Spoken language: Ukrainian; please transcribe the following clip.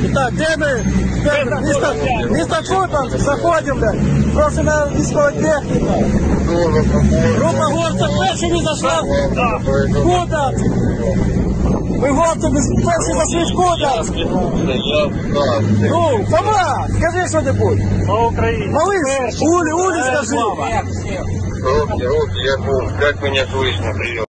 Так, де ми? Місто Куп'янськ, заходимо, блядь. Просимо військова техніка. Група горців першими зайшла в Куп'янськ. Ми горців перші зайшли в Куп'янськ. Ну, Фома, скажи що-небудь. Слава Україні. Малыш, Ули, скажи. Руки, я как меня слышно, прием.